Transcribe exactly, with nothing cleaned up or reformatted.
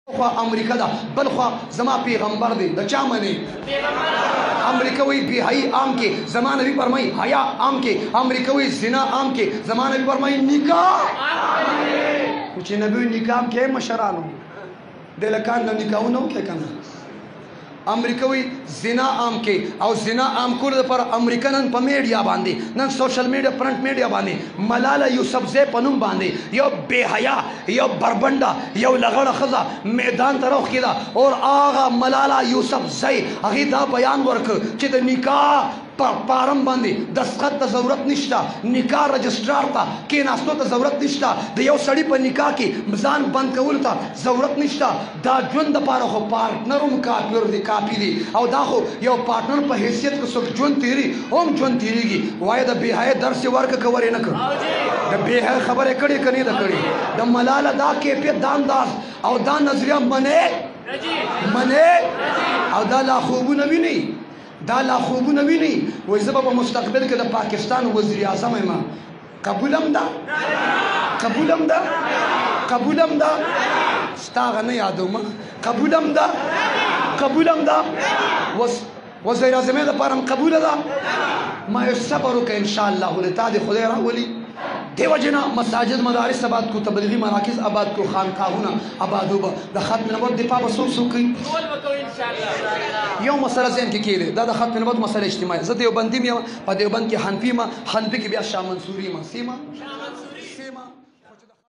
خوا امریکا دا بل خوا زما پیغمبر دی د چا منی امریکا وی بی حی عام کې زما نبی فرمای حیا عام کې امریکا وی زنا عام کې زما نبی فرمای نکاح چې نبی نکاح کې مشرانو د لکان نو نکاحونه کې کنه امریکا وی زنا عام کې او زنا عام کول پر امریکنن په میډیا باندې نن سوشل میډیا پرنٹ میډیا باندې ملاله یوسفزئی پنوم باندې یو بے حیا یو بربنده یو لغړه خزه میدان ته روخ کیدا اور آغا ملاله یوسفزئی هغه دا بیان ورک چې د نکاح پارم باندې دستخط ته ضرورت نشته نکاح رجسٹرار ته کېناستو ته ضرورت نشته د یو سړي په نکاح کې ځان بند کول ته ضرورت نشته دا ژوند دپاره خو پارټنر هم کافر دی کافي دی او دا خو یو پارټنر په حیثیت کې څوک ژوند تېري هم ژوند تېرېږي وایه د بې حیا درس یې ورکړه که ورې نه کړ د بې حیا خبرې کړې که نه ده کړې د ملاله دا کیفیت دا انداز او دا نظریه منې منې او دا لا خوبونه ویني دا لا خوبونه ویني وایي زه به په مستقبل کې د پاکستان وزیر اعظم یم قبولم ده قبولم ده قبولم ده ستا هغه نه یادومه قبولم ده قبولم ده وزیر اعظم یې دپاره هم قبوله ده ما یو صبر وکړه انشاءالله له تا دې خدای راولي دیو جنا مساجد مدارس آباد کو تبلیغی مراکز آباد کو خانقاهونه آبادو به د ختم نبوت دفاع به څوک څوک کوي یو مسله ذهن کې کېږي دا د ختم نبوت مسله اجتماعي زه دیوبندي یم په دیوبند کې حنفي یم حنفي کې بیا شاه منصوري یم سیمه